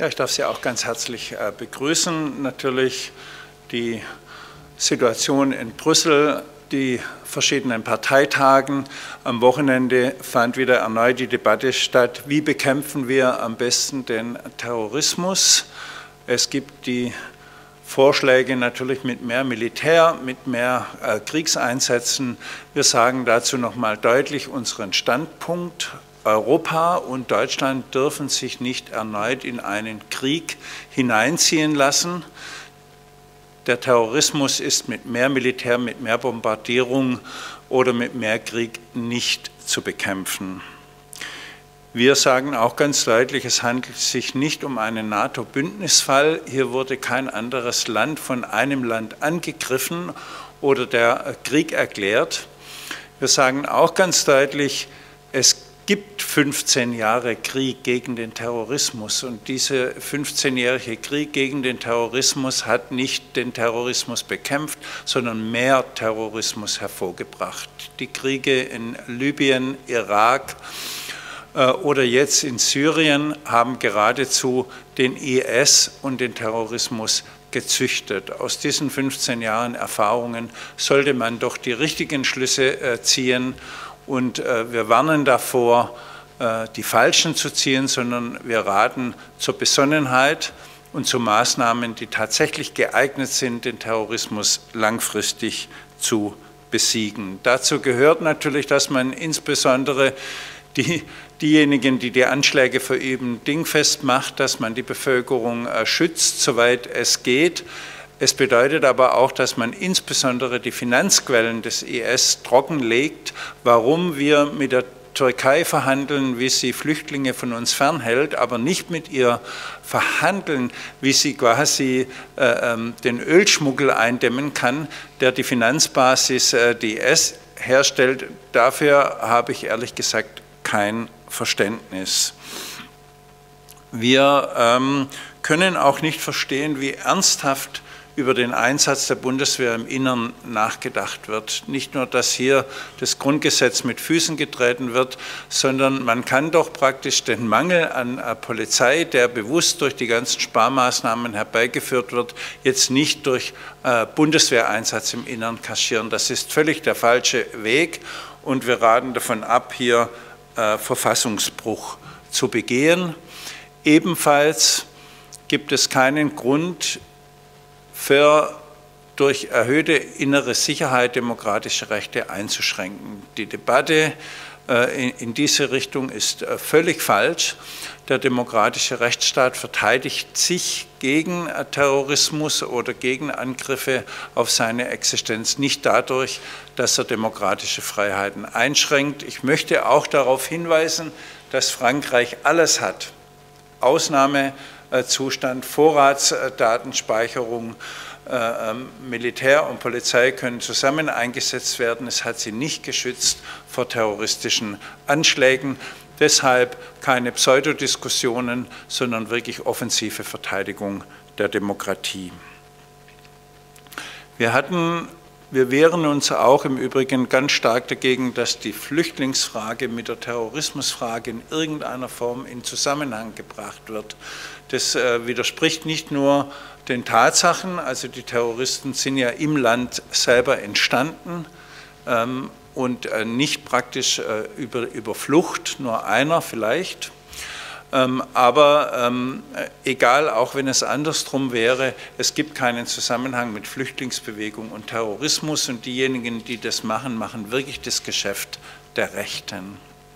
Ja, ich darf Sie auch ganz herzlich begrüßen. Natürlich die Situation in Brüssel, die verschiedenen Parteitagen. Am Wochenende fand wieder erneut die Debatte statt, wie bekämpfen wir am besten den Terrorismus. Es gibt die Vorschläge natürlich mit mehr Militär, mit mehr Kriegseinsätzen. Wir sagen dazu nochmal deutlich unseren Standpunkt. Europa und Deutschland dürfen sich nicht erneut in einen Krieg hineinziehen lassen. Der Terrorismus ist mit mehr Militär, mit mehr Bombardierung oder mit mehr Krieg nicht zu bekämpfen. Wir sagen auch ganz deutlich, es handelt sich nicht um einen NATO-Bündnisfall. Hier wurde kein anderes Land von einem Land angegriffen oder der Krieg erklärt. Wir sagen auch ganz deutlich, es gibt 15 Jahre Krieg gegen den Terrorismus und dieser 15-jährige Krieg gegen den Terrorismus hat nicht den Terrorismus bekämpft, sondern mehr Terrorismus hervorgebracht. Die Kriege in Libyen, Irak oder jetzt in Syrien haben geradezu den IS und den Terrorismus gezüchtet. Aus diesen 15 Jahren Erfahrungen sollte man doch die richtigen Schlüsse ziehen. Und wir warnen davor, die falschen zu ziehen, sondern wir raten zur Besonnenheit und zu Maßnahmen, die tatsächlich geeignet sind, den Terrorismus langfristig zu besiegen. Dazu gehört natürlich, dass man insbesondere diejenigen, die die Anschläge verüben, dingfest macht, dass man die Bevölkerung schützt, soweit es geht. Es bedeutet aber auch, dass man insbesondere die Finanzquellen des IS trockenlegt, warum wir mit der Türkei verhandeln, wie sie Flüchtlinge von uns fernhält, aber nicht mit ihr verhandeln, wie sie quasi den Ölschmuggel eindämmen kann, der die Finanzbasis des IS herstellt. Dafür habe ich ehrlich gesagt kein Verständnis. Wir können auch nicht verstehen, wie ernsthaft über den Einsatz der Bundeswehr im Innern nachgedacht wird. Nicht nur, dass hier das Grundgesetz mit Füßen getreten wird, sondern man kann doch praktisch den Mangel an Polizei, der bewusst durch die ganzen Sparmaßnahmen herbeigeführt wird, jetzt nicht durch Bundeswehreinsatz im Innern kaschieren. Das ist völlig der falsche Weg und wir raten davon ab, hier Verfassungsbruch zu begehen. Ebenfalls gibt es keinen Grund, durch erhöhte innere Sicherheit demokratische Rechte einzuschränken. Die Debatte in diese Richtung ist völlig falsch. Der demokratische Rechtsstaat verteidigt sich gegen Terrorismus oder gegen Angriffe auf seine Existenz nicht dadurch, dass er demokratische Freiheiten einschränkt. Ich möchte auch darauf hinweisen, dass Frankreich alles hat. Ausnahmezustand, Vorratsdatenspeicherung, Militär und Polizei können zusammen eingesetzt werden. Es hat sie nicht geschützt vor terroristischen Anschlägen. Deshalb keine Pseudodiskussionen, sondern wirklich offensive Verteidigung der Demokratie. Wir wehren uns auch im Übrigen ganz stark dagegen, dass die Flüchtlingsfrage mit der Terrorismusfrage in irgendeiner Form in Zusammenhang gebracht wird. Das widerspricht nicht nur den Tatsachen, also die Terroristen sind ja im Land selber entstanden und nicht praktisch über Flucht, nur einer vielleicht. Aber egal, auch wenn es andersrum wäre, es gibt keinen Zusammenhang mit Flüchtlingsbewegung und Terrorismus und diejenigen, die das machen, machen wirklich das Geschäft der Rechten.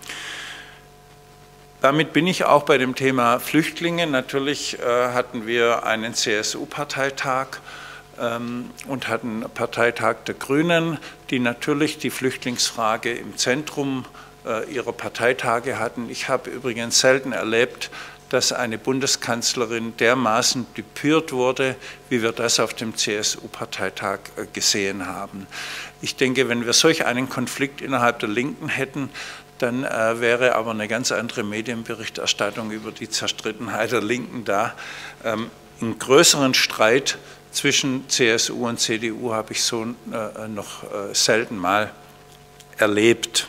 Damit bin ich auch bei dem Thema Flüchtlinge. Natürlich hatten wir einen CSU-Parteitag und hatten einen Parteitag der Grünen, die natürlich die Flüchtlingsfrage im Zentrum ihrer Parteitage hatten. Ich habe übrigens selten erlebt, dass eine Bundeskanzlerin dermaßen düpiert wurde, wie wir das auf dem CSU-Parteitag gesehen haben. Ich denke, wenn wir solch einen Konflikt innerhalb der Linken hätten, dann wäre aber eine ganz andere Medienberichterstattung über die Zerstrittenheit der Linken da. Einen größeren Streit zwischen CSU und CDU habe ich so noch selten mal erlebt.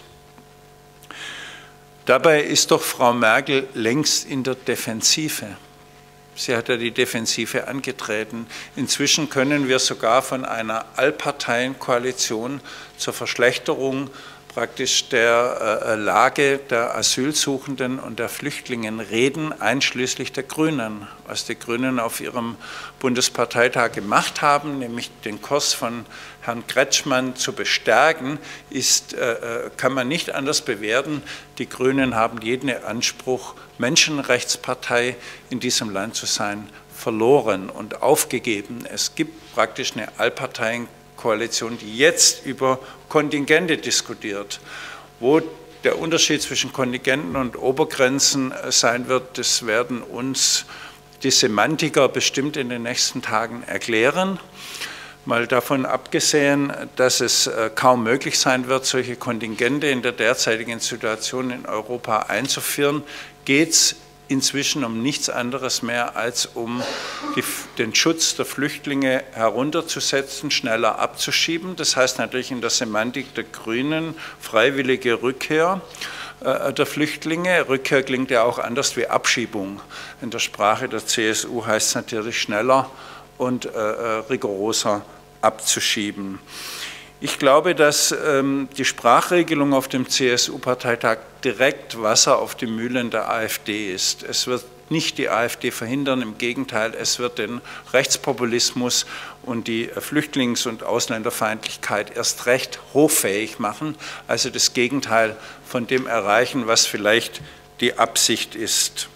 Dabei ist doch Frau Merkel längst in der Defensive. Sie hat ja die Defensive angetreten. Inzwischen können wir sogar von einer Allparteienkoalition zur Verschlechterung praktisch der Lage der Asylsuchenden und der Flüchtlinge reden, einschließlich der Grünen. Was die Grünen auf ihrem Bundesparteitag gemacht haben, nämlich den Kurs von Herrn Kretschmann zu bestärken, kann man nicht anders bewerten. Die Grünen haben jeden Anspruch, Menschenrechtspartei in diesem Land zu sein, verloren und aufgegeben. Es gibt praktisch eine Allparteienkoalition, die jetzt über Kontingente diskutiert. Wo der Unterschied zwischen Kontingenten und Obergrenzen sein wird, das werden uns die Semantiker bestimmt in den nächsten Tagen erklären. Mal davon abgesehen, dass es kaum möglich sein wird, solche Kontingente in der derzeitigen Situation in Europa einzuführen, geht es inzwischen um nichts anderes mehr, als um den Schutz der Flüchtlinge herunterzusetzen, schneller abzuschieben. Das heißt natürlich in der Semantik der Grünen freiwillige Rückkehr der Flüchtlinge. Rückkehr klingt ja auch anders wie Abschiebung. In der Sprache der CSU heißt es natürlich schneller und rigoroser abzuschieben. Ich glaube, dass die Sprachregelung auf dem CSU-Parteitag direkt Wasser auf die Mühlen der AfD ist. Es wird nicht die AfD verhindern, im Gegenteil, es wird den Rechtspopulismus und die Flüchtlings- und Ausländerfeindlichkeit erst recht hoffähig machen, also das Gegenteil von dem erreichen, was vielleicht die Absicht ist.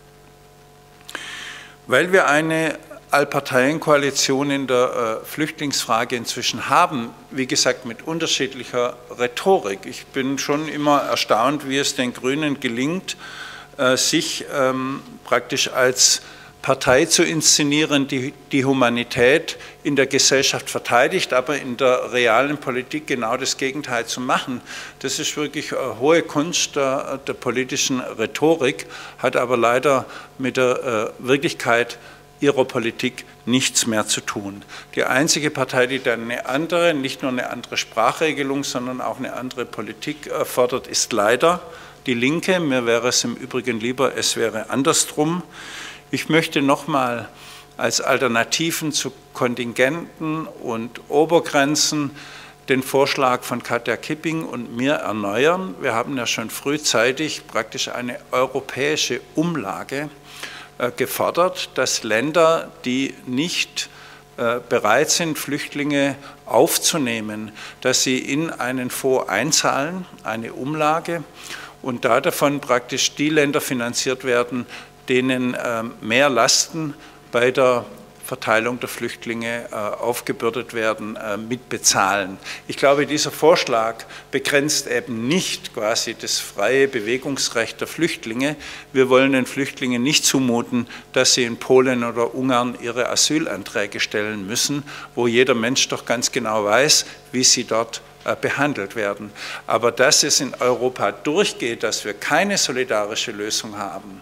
Weil wir eine Allparteienkoalition in der Flüchtlingsfrage inzwischen haben, wie gesagt mit unterschiedlicher Rhetorik. Ich bin schon immer erstaunt, wie es den Grünen gelingt, sich praktisch als Partei zu inszenieren, die die Humanität in der Gesellschaft verteidigt, aber in der realen Politik genau das Gegenteil zu machen. Das ist wirklich eine hohe Kunst der politischen Rhetorik, hat aber leider mit der Wirklichkeit ihrer Politik nichts mehr zu tun. Die einzige Partei, die dann eine andere, nicht nur eine andere Sprachregelung, sondern auch eine andere Politik fordert, ist leider die Linke. Mir wäre es im Übrigen lieber, es wäre andersrum. Ich möchte nochmal als Alternativen zu Kontingenten und Obergrenzen den Vorschlag von Katja Kipping und mir erneuern. Wir haben ja schon frühzeitig praktisch eine europäische Umlage gefordert, dass Länder, die nicht bereit sind, Flüchtlinge aufzunehmen, dass sie in einen Fonds einzahlen, eine Umlage, und da davon praktisch die Länder finanziert werden, denen mehr Lasten bei der Verteilung der Flüchtlinge aufgebürdet werden, mitbezahlen. Ich glaube, dieser Vorschlag begrenzt eben nicht quasi das freie Bewegungsrecht der Flüchtlinge. Wir wollen den Flüchtlingen nicht zumuten, dass sie in Polen oder Ungarn ihre Asylanträge stellen müssen, wo jeder Mensch doch ganz genau weiß, wie sie dort behandelt werden. Aber dass es in Europa durchgeht, dass wir keine solidarische Lösung haben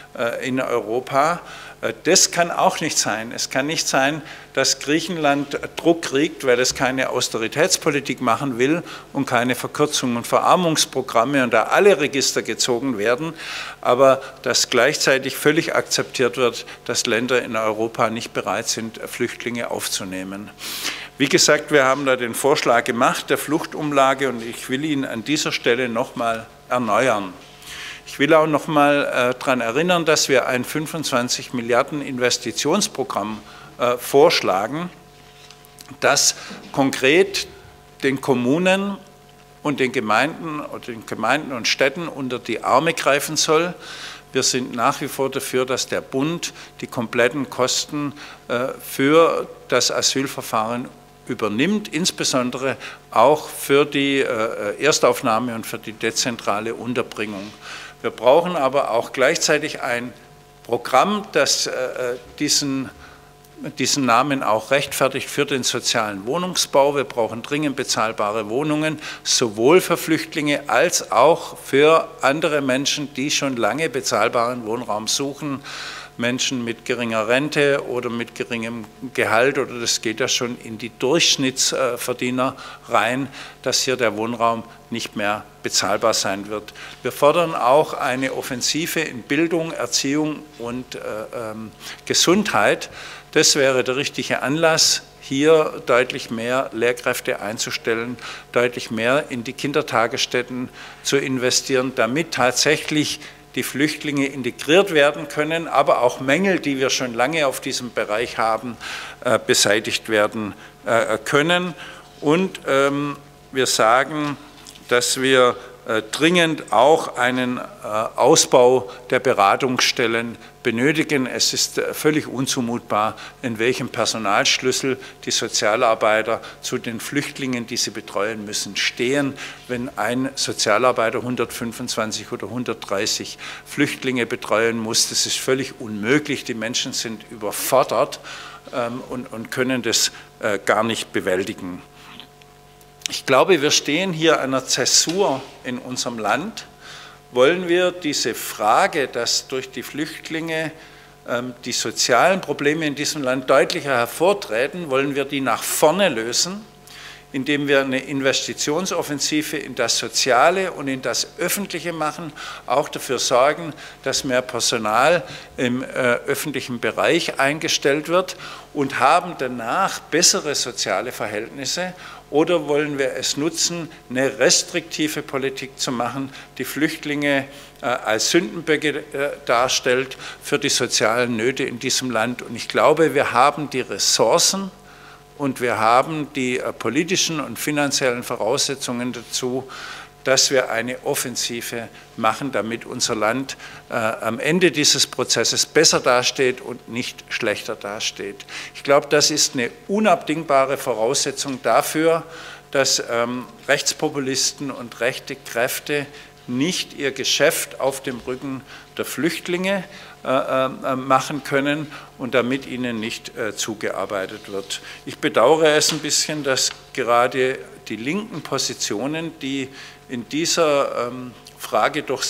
in Europa, das kann auch nicht sein. Es kann nicht sein, dass Griechenland Druck kriegt, weil es keine Austeritätspolitik machen will und keine Verkürzungen und Verarmungsprogramme und da alle Register gezogen werden, aber dass gleichzeitig völlig akzeptiert wird, dass Länder in Europa nicht bereit sind, Flüchtlinge aufzunehmen. Wie gesagt, wir haben da den Vorschlag gemacht der Fluchtumlage und ich will ihn an dieser Stelle nochmal erneuern. Ich will auch noch mal daran erinnern, dass wir ein 25 Milliarden Investitionsprogramm vorschlagen, das konkret den Kommunen und den Gemeinden und Städten unter die Arme greifen soll. Wir sind nach wie vor dafür, dass der Bund die kompletten Kosten für das Asylverfahren übernimmt, insbesondere auch für die Erstaufnahme und für die dezentrale Unterbringung. Wir brauchen aber auch gleichzeitig ein Programm, das diesen Namen auch rechtfertigt für den sozialen Wohnungsbau. Wir brauchen dringend bezahlbare Wohnungen, sowohl für Flüchtlinge als auch für andere Menschen, die schon lange bezahlbaren Wohnraum suchen. Menschen mit geringer Rente oder mit geringem Gehalt, oder das geht ja schon in die Durchschnittsverdiener rein, dass hier der Wohnraum nicht mehr bezahlbar sein wird. Wir fordern auch eine Offensive in Bildung, Erziehung und Gesundheit. Das wäre der richtige Anlass, hier deutlich mehr Lehrkräfte einzustellen, deutlich mehr in die Kindertagesstätten zu investieren, damit tatsächlich die Flüchtlinge integriert werden können, aber auch Mängel, die wir schon lange auf diesem Bereich haben, beseitigt werden können. Und wir sagen, dass wir dringend auch einen Ausbau der Beratungsstellen benötigen. Es ist völlig unzumutbar, in welchem Personalschlüssel die Sozialarbeiter zu den Flüchtlingen, die sie betreuen müssen, stehen. Wenn ein Sozialarbeiter 125 oder 130 Flüchtlinge betreuen muss, das ist völlig unmöglich. Die Menschen sind überfordert und können das gar nicht bewältigen. Ich glaube, wir stehen hier an einer Zäsur in unserem Land. Wollen wir diese Frage, dass durch die Flüchtlinge die sozialen Probleme in diesem Land deutlicher hervortreten, wollen wir die nach vorne lösen, indem wir eine Investitionsoffensive in das Soziale und in das Öffentliche machen, auch dafür sorgen, dass mehr Personal im öffentlichen Bereich eingestellt wird und haben danach bessere soziale Verhältnisse? Oder wollen wir es nutzen, eine restriktive Politik zu machen, die Flüchtlinge als Sündenböcke darstellt für die sozialen Nöte in diesem Land? Und ich glaube, wir haben die Ressourcen und wir haben die politischen und finanziellen Voraussetzungen dazu, dass wir eine Offensive machen, damit unser Land am Ende dieses Prozesses besser dasteht und nicht schlechter dasteht. Ich glaube, das ist eine unabdingbare Voraussetzung dafür, dass Rechtspopulisten und rechte Kräfte nicht ihr Geschäft auf dem Rücken der Flüchtlinge machen können und damit ihnen nicht zugearbeitet wird. Ich bedauere es ein bisschen, dass gerade die linken Positionen, die in dieser Frage doch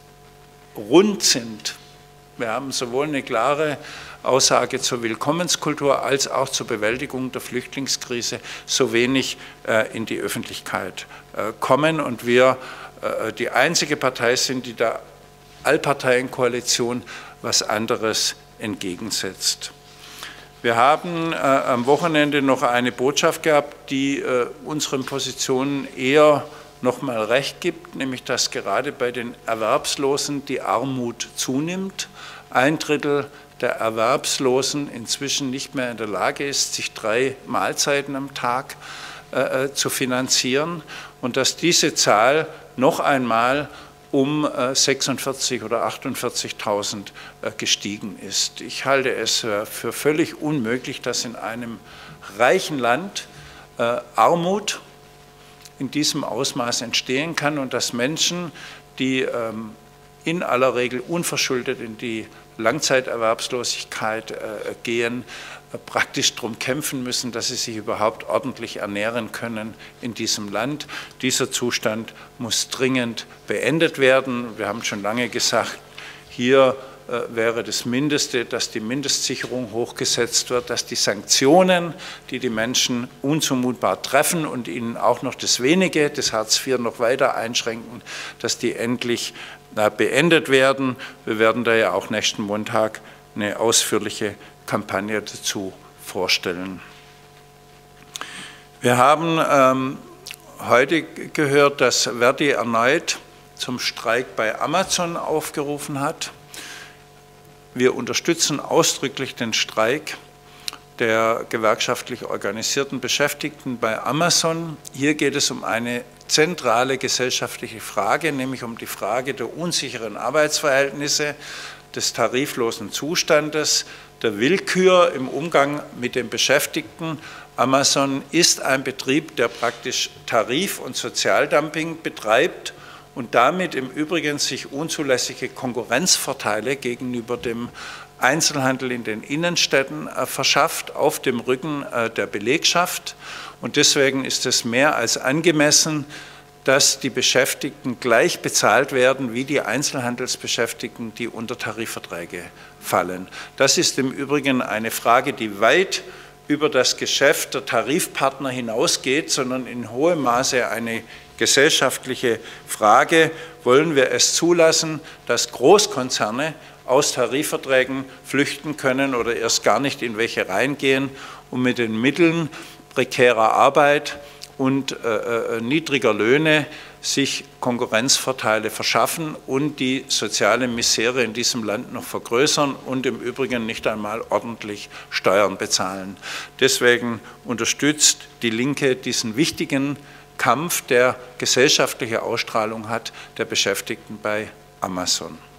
rund sind. Wir haben sowohl eine klare Aussage zur Willkommenskultur als auch zur Bewältigung der Flüchtlingskrise so wenig in die Öffentlichkeit kommen und wir die einzige Partei sind, die der Allparteienkoalition was anderes entgegensetzt. Wir haben am Wochenende noch eine Botschaft gehabt, die unseren Positionen eher nochmal recht gibt, nämlich dass gerade bei den Erwerbslosen die Armut zunimmt. 1/3 der Erwerbslosen inzwischen nicht mehr in der Lage ist, sich 3 Mahlzeiten am Tag zu finanzieren und dass diese Zahl noch einmal um 46.000 oder 48.000 gestiegen ist. Ich halte es für völlig unmöglich, dass in einem reichen Land Armut in diesem Ausmaß entstehen kann und dass Menschen, die in aller Regel unverschuldet in die Langzeiterwerbslosigkeit gehen, praktisch darum kämpfen müssen, dass sie sich überhaupt ordentlich ernähren können in diesem Land. Dieser Zustand muss dringend beendet werden. Wir haben schon lange gesagt, hier wäre das Mindeste, dass die Mindestsicherung hochgesetzt wird, dass die Sanktionen, die die Menschen unzumutbar treffen und ihnen auch noch das Wenige, das Hartz IV noch weiter einschränken, dass die endlich beendet werden. Wir werden da ja auch nächsten Montag eine ausführliche Kampagne dazu vorstellen. Wir haben heute gehört, dass Verdi erneut zum Streik bei Amazon aufgerufen hat. Wir unterstützen ausdrücklich den Streik der gewerkschaftlich organisierten Beschäftigten bei Amazon. Hier geht es um eine zentrale gesellschaftliche Frage, nämlich um die Frage der unsicheren Arbeitsverhältnisse, des tariflosen Zustandes, der Willkür im Umgang mit den Beschäftigten. Amazon ist ein Betrieb, der praktisch Tarif- und Sozialdumping betreibt und damit im Übrigen sich unzulässige Konkurrenzvorteile gegenüber dem Einzelhandel in den Innenstädten verschafft, auf dem Rücken der Belegschaft. Und deswegen ist es mehr als angemessen, dass die Beschäftigten gleich bezahlt werden wie die Einzelhandelsbeschäftigten, die unter Tarifverträge fallen. Das ist im Übrigen eine Frage, die weit über das Geschäft der Tarifpartner hinausgeht, sondern in hohem Maße eine gesellschaftliche Frage. Wollen wir es zulassen, dass Großkonzerne aus Tarifverträgen flüchten können oder erst gar nicht in welche reingehen und mit den Mitteln prekärer Arbeit und niedriger Löhne sich Konkurrenzvorteile verschaffen und die soziale Misere in diesem Land noch vergrößern und im Übrigen nicht einmal ordentlich Steuern bezahlen. Deswegen unterstützt die Linke diesen wichtigen Kampf, der gesellschaftliche Ausstrahlung hat, der Beschäftigten bei Amazon.